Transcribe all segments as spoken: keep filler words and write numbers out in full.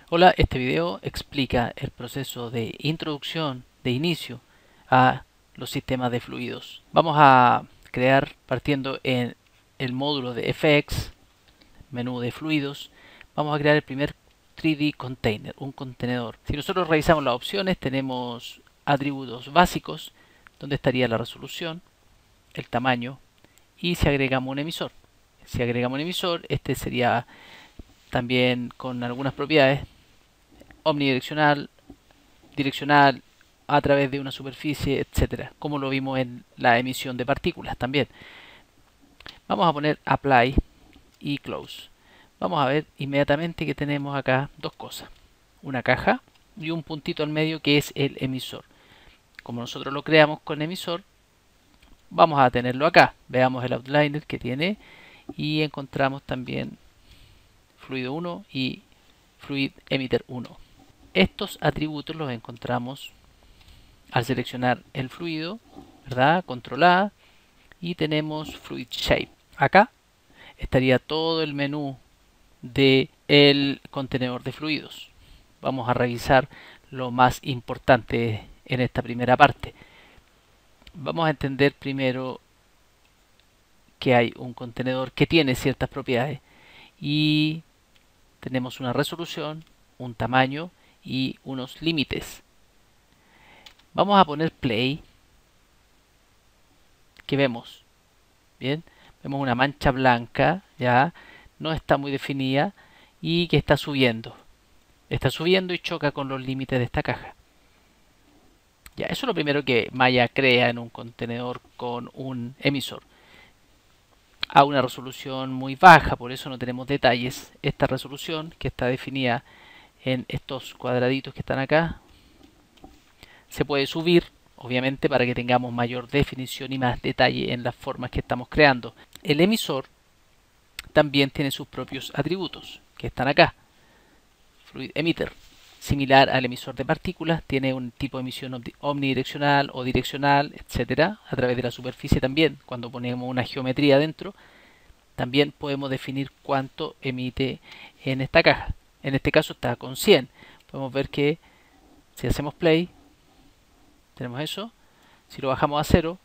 Hola, este video explica el proceso de introducción, de inicio a los sistemas de fluidos. Vamos a crear, partiendo en el módulo de F X, menú de fluidos, vamos a crear el primer tres D container, un contenedor. Si nosotros revisamos las opciones, tenemos atributos básicos, donde estaría la resolución, el tamaño, y si agregamos un emisor. Si agregamos un emisor, este sería también con algunas propiedades omnidireccional, direccional, a través de una superficie, etcétera, como lo vimos en la emisión de partículas también. Vamos a poner apply y close. Vamos a ver inmediatamente que tenemos acá dos cosas, una caja y un puntito al medio que es el emisor. Como nosotros lo creamos con emisor, vamos a tenerlo acá. Veamos el outliner que tiene y encontramos también fluido uno y fluid emitter uno. Estos atributos los encontramos al seleccionar el fluido, ¿verdad? Control A, y tenemos Fluid Shape. Acá estaría todo el menú del contenedor de fluidos. Vamos a revisar lo más importante en esta primera parte. Vamos a entender primero que hay un contenedor que tiene ciertas propiedades y tenemos una resolución, un tamaño y unos límites. Vamos a poner play. ¿Qué vemos? Bien, vemos una mancha blanca, ya no está muy definida y que está subiendo. Está subiendo y choca con los límites de esta caja. Ya, eso es lo primero que Maya crea en un contenedor con un emisor. A una resolución muy baja, por eso no tenemos detalles. Esta resolución, que está definida en estos cuadraditos que están acá, se puede subir, obviamente, para que tengamos mayor definición y más detalle en las formas que estamos creando. El emisor también tiene sus propios atributos, que están acá. Fluid emitter, similar al emisor de partículas, tiene un tipo de emisión omnidireccional o direccional, etcétera. A través de la superficie también, cuando ponemos una geometría dentro, también podemos definir cuánto emite en esta caja. En este caso está con cien. Podemos ver que si hacemos play, tenemos eso. Si lo bajamos a cero,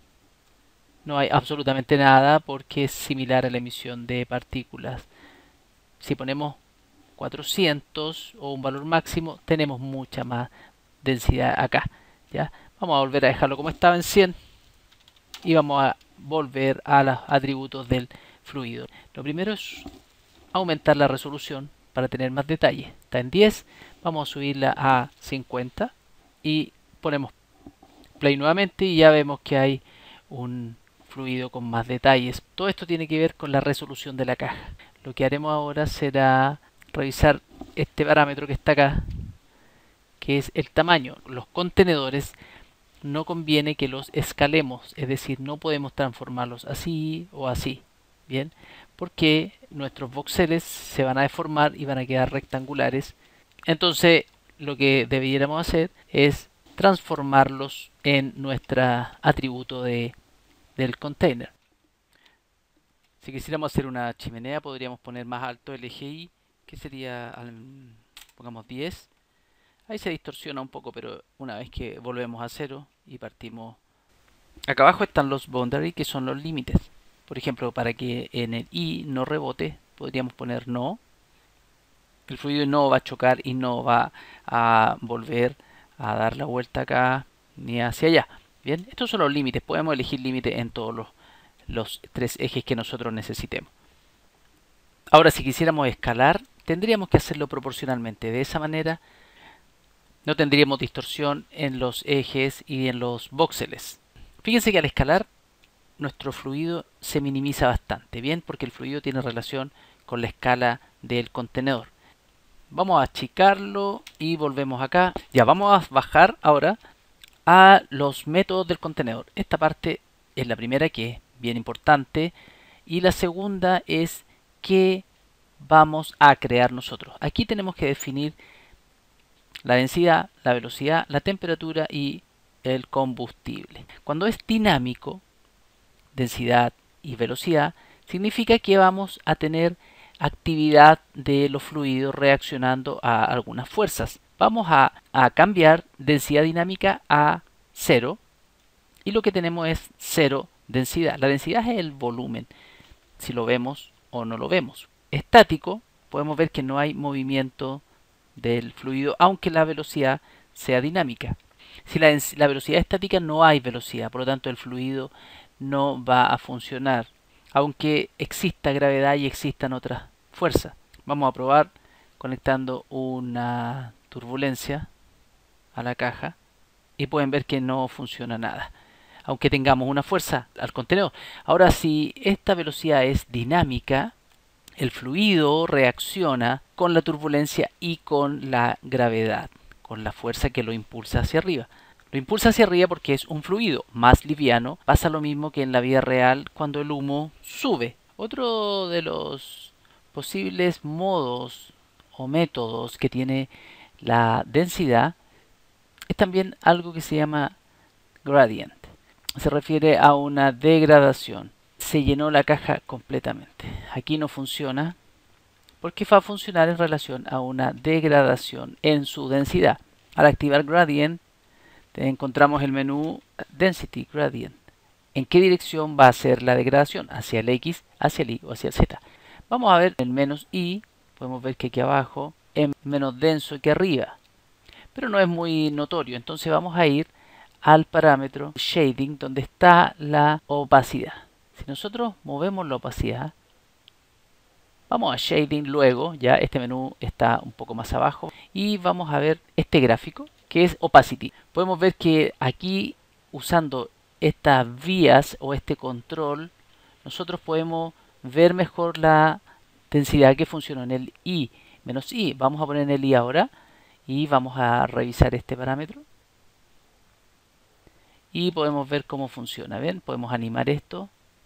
no hay absolutamente nada porque es similar a la emisión de partículas. Si ponemos cuatrocientos o un valor máximo, tenemos mucha más densidad acá. ¿Ya? Vamos a volver a dejarlo como estaba en cien y vamos a volver a los atributos del fluido. Lo primero es aumentar la resolución para tener más detalle. Está en diez, vamos a subirla a cincuenta y ponemos play nuevamente y ya vemos que hay un fluido con más detalles. Todo esto tiene que ver con la resolución de la caja. Lo que haremos ahora será revisar este parámetro que está acá, que es el tamaño. Los contenedores no conviene que los escalemos, es decir, no podemos transformarlos así o así, ¿bien? Porque nuestros voxeles se van a deformar y van a quedar rectangulares. Entonces, lo que debiéramos hacer es transformarlos en nuestro atributo de, del container. Si quisiéramos hacer una chimenea, podríamos poner más alto el eje Y, que sería, pongamos diez. Ahí se distorsiona un poco, pero una vez que volvemos a cero y partimos... Acá abajo están los boundary, que son los límites. Por ejemplo, para que en el Y no rebote, podríamos poner no. El fluido no va a chocar y no va a volver a dar la vuelta acá ni hacia allá. Bien, estos son los límites. Podemos elegir límite en todos los, los tres ejes que nosotros necesitemos. Ahora, si quisiéramos escalar, tendríamos que hacerlo proporcionalmente. De esa manera no tendríamos distorsión en los ejes y en los voxeles. Fíjense que al escalar nuestro fluido se minimiza bastante, bien, porque el fluido tiene relación con la escala del contenedor. Vamos a achicarlo y volvemos acá. Ya vamos a bajar ahora a los métodos del contenedor. Esta parte es la primera, que es bien importante, y la segunda es que vamos a crear nosotros. Aquí tenemos que definir la densidad, la velocidad, la temperatura y el combustible. Cuando es dinámico, densidad y velocidad, significa que vamos a tener actividad de los fluidos reaccionando a algunas fuerzas. Vamos a, a cambiar densidad dinámica a cero y lo que tenemos es cero densidad. La densidad es el volumen, si lo vemos o no lo vemos. Estático, podemos ver que no hay movimiento del fluido, aunque la velocidad sea dinámica. Si la, la velocidad es estática, no hay velocidad, por lo tanto el fluido no va a funcionar, aunque exista gravedad y existan otras fuerzas. Vamos a probar conectando una turbulencia a la caja y pueden ver que no funciona nada, aunque tengamos una fuerza al contenedor. Ahora, si esta velocidad es dinámica, el fluido reacciona con la turbulencia y con la gravedad, con la fuerza que lo impulsa hacia arriba. Lo impulsa hacia arriba porque es un fluido más liviano. Pasa lo mismo que en la vida real cuando el humo sube. Otro de los posibles modos o métodos que tiene la densidad es también algo que se llama gradient. Se refiere a una degradación. Se llenó la caja completamente. Aquí no funciona porque va a funcionar en relación a una degradación en su densidad. Al activar gradient encontramos el menú Density Gradient. ¿En qué dirección va a ser la degradación? ¿Hacia el X, hacia el Y o hacia el Z? Vamos a ver el menos Y. Podemos ver que aquí abajo es menos denso que arriba, pero no es muy notorio. Entonces vamos a ir al parámetro Shading, donde está la opacidad. Si nosotros movemos la opacidad, vamos a Shading luego, ya este menú está un poco más abajo, y vamos a ver este gráfico, que es Opacity. Podemos ver que aquí, usando estas vías o este control, nosotros podemos ver mejor la densidad que funciona en el I menos I. Vamos a poner en el I ahora, y vamos a revisar este parámetro. Y podemos ver cómo funciona. ¿Ven? Podemos animar esto.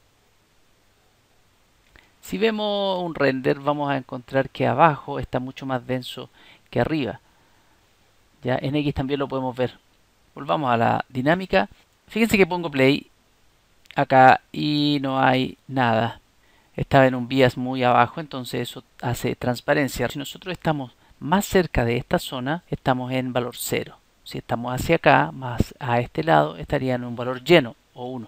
Si vemos un render, vamos a encontrar que abajo está mucho más denso que arriba. Ya en X también lo podemos ver. Volvamos a la dinámica. Fíjense que pongo play acá y no hay nada. Estaba en un bias muy abajo, entonces eso hace transparencia. Si nosotros estamos más cerca de esta zona, estamos en valor cero. Si estamos hacia acá, más a este lado, estaría en un valor lleno o uno.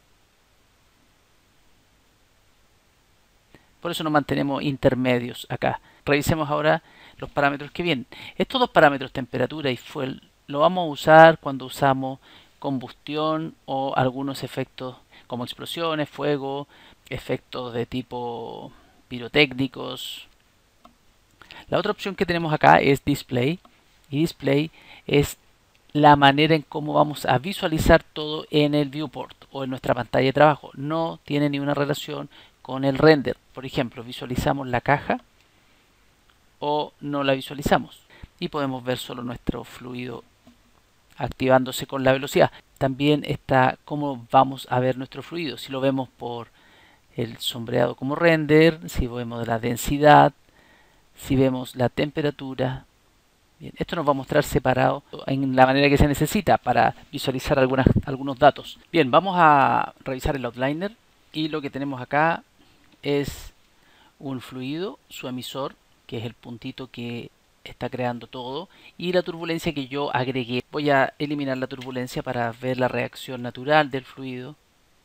Por eso nos mantenemos intermedios acá. Revisemos ahora los parámetros que vienen. Estos dos parámetros, temperatura y fuel, lo vamos a usar cuando usamos combustión o algunos efectos como explosiones, fuego, efectos de tipo pirotécnicos. La otra opción que tenemos acá es Display. Y Display es la manera en cómo vamos a visualizar todo en el viewport o en nuestra pantalla de trabajo. No tiene ninguna relación con el render. Por ejemplo, visualizamos la caja o no la visualizamos. Y podemos ver solo nuestro fluido activándose con la velocidad. También está cómo vamos a ver nuestro fluido. Si lo vemos por el sombreado como render, si vemos la densidad, si vemos la temperatura. Bien, esto nos va a mostrar separado en la manera que se necesita para visualizar algunas, algunos datos. Bien, vamos a revisar el outliner y lo que tenemos acá es un fluido, su emisor, que es el puntito que está creando todo, y la turbulencia que yo agregué. Voy a eliminar la turbulencia para ver la reacción natural del fluido.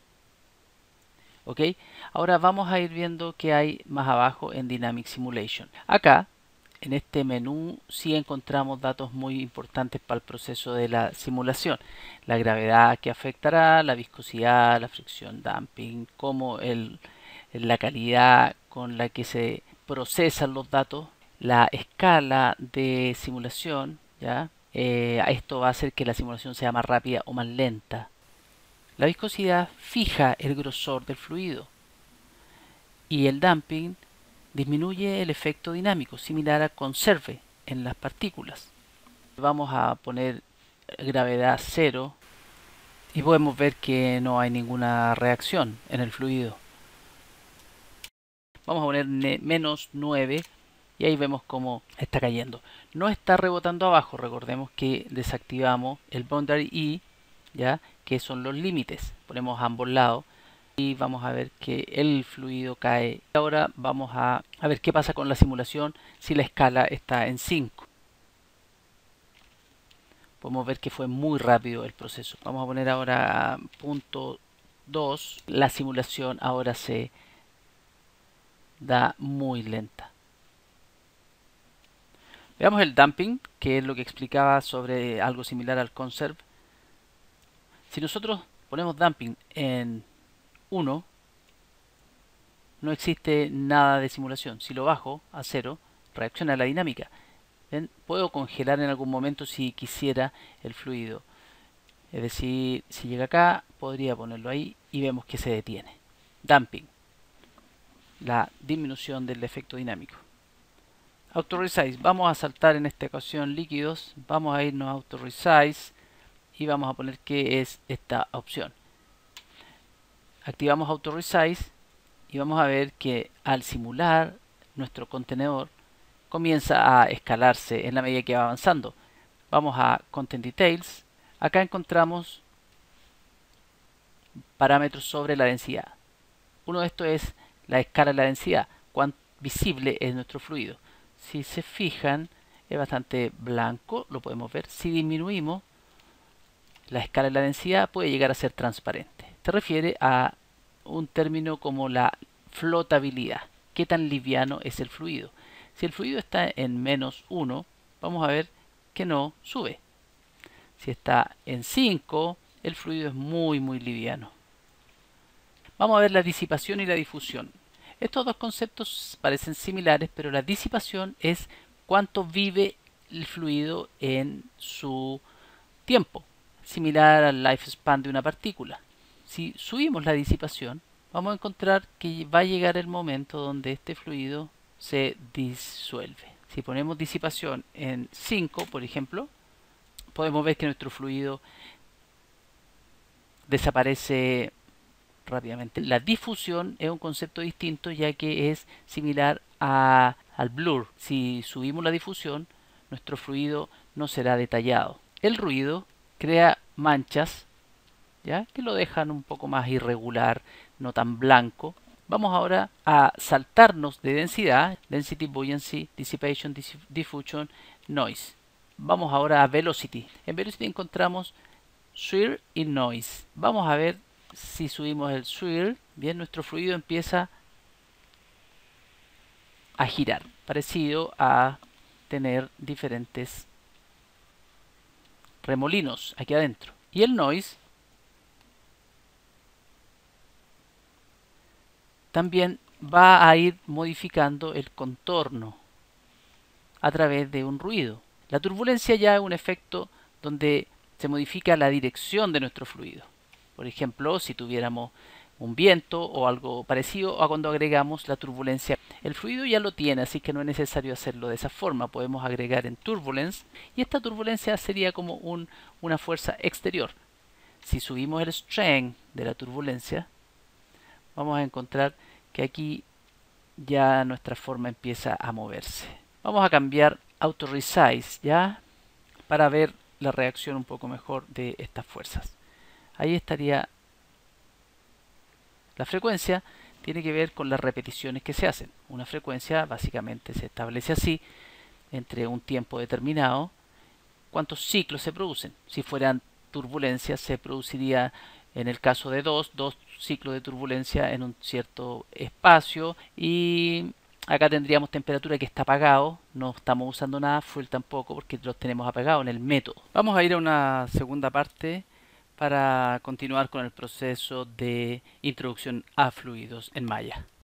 ¿Ok? Ahora vamos a ir viendo qué hay más abajo en Dynamic Simulation. Acá, en este menú, sí encontramos datos muy importantes para el proceso de la simulación. La gravedad que afectará, la viscosidad, la fricción damping, cómo el, la calidad con la que se procesan los datos, la escala de simulación, ¿ya? Eh, esto va a hacer que la simulación sea más rápida o más lenta. La viscosidad fija el grosor del fluido y el damping disminuye el efecto dinámico, similar a conserve en las partículas. Vamos a poner gravedad cero y podemos ver que no hay ninguna reacción en el fluido. Vamos a poner menos nueve y ahí vemos cómo está cayendo. No está rebotando abajo, recordemos que desactivamos el boundary y, ¿ya?, que son los límites. Ponemos a ambos lados y vamos a ver que el fluido cae. Ahora vamos a, a ver qué pasa con la simulación si la escala está en cinco. Podemos ver que fue muy rápido el proceso. Vamos a poner ahora punto dos. La simulación ahora se da muy lenta. Veamos el damping, que es lo que explicaba sobre algo similar al conserve. Si nosotros ponemos damping en uno, no existe nada de simulación. Si lo bajo a cero, reacciona la dinámica. ¿Ven? Puedo congelar en algún momento si quisiera el fluido. Es decir, si llega acá, podría ponerlo ahí y vemos que se detiene. Damping, la disminución del efecto dinámico. Auto Resize, vamos a saltar en esta ocasión líquidos, vamos a irnos a Auto Resize y vamos a poner que es esta opción. Activamos Auto Resize y vamos a ver que al simular nuestro contenedor comienza a escalarse en la medida que va avanzando. Vamos a Content Details, acá encontramos parámetros sobre la densidad. Uno de estos es la escala de la densidad, cuán visible es nuestro fluido. Si se fijan, es bastante blanco, lo podemos ver. Si disminuimos la escala de la densidad, puede llegar a ser transparente. Se refiere a un término como la flotabilidad. ¿Qué tan liviano es el fluido? Si el fluido está en menos uno, vamos a ver que no sube. Si está en cinco, el fluido es muy muy liviano. Vamos a ver la disipación y la difusión. Estos dos conceptos parecen similares, pero la disipación es cuánto vive el fluido en su tiempo, similar al lifespan de una partícula. Si subimos la disipación, vamos a encontrar que va a llegar el momento donde este fluido se disuelve. Si ponemos disipación en cinco, por ejemplo, podemos ver que nuestro fluido desaparece rápidamente. La difusión es un concepto distinto, ya que es similar a, al blur. Si subimos la difusión, nuestro fluido no será detallado. El ruido crea manchas, ¿ya?, que lo dejan un poco más irregular, no tan blanco. Vamos ahora a saltarnos de densidad: density, buoyancy, dissipation, diffusion, noise. Vamos ahora a velocity. En velocity encontramos swirl y noise. Vamos a ver si subimos el swirl. Bien, nuestro fluido empieza a girar, parecido a tener diferentes remolinos aquí adentro. Y el noise también va a ir modificando el contorno a través de un ruido. La turbulencia ya es un efecto donde se modifica la dirección de nuestro fluido. Por ejemplo, si tuviéramos un viento o algo parecido a cuando agregamos la turbulencia. El fluido ya lo tiene, así que no es necesario hacerlo de esa forma. Podemos agregar en turbulence y esta turbulencia sería como un, una fuerza exterior. Si subimos el strength de la turbulencia, vamos a encontrar que aquí ya nuestra forma empieza a moverse. Vamos a cambiar Auto Resize ya para ver la reacción un poco mejor de estas fuerzas. Ahí estaría. La frecuencia tiene que ver con las repeticiones que se hacen. Una frecuencia básicamente se establece así, entre un tiempo determinado, cuántos ciclos se producen. Si fueran turbulencias, se produciría, en el caso de dos, dos ciclos de turbulencia en un cierto espacio, y acá tendríamos temperatura que está apagado, no estamos usando nada, fuel tampoco, porque los tenemos apagados en el método. Vamos a ir a una segunda parte para continuar con el proceso de introducción a fluidos en Maya.